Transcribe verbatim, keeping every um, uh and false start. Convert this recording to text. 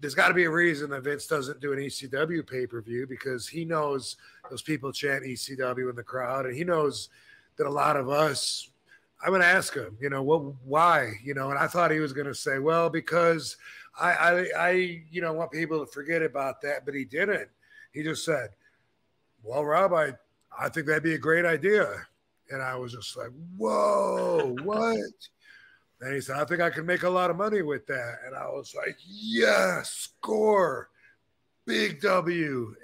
there's got to be a reason that Vince doesn't do an E C W pay-per-view, because he knows those people chant E C W in the crowd, and he knows that a lot of us, I'm going to ask him, you know, what, why, you know, and I thought he was going to say, well, because I, I, I, you know, want people to forget about that, but he didn't. He just said, well, Rob, I, I think that'd be a great idea. And I was just like, whoa, what? And he said, I think I can make a lot of money with that. And I was like, yes, score, big W.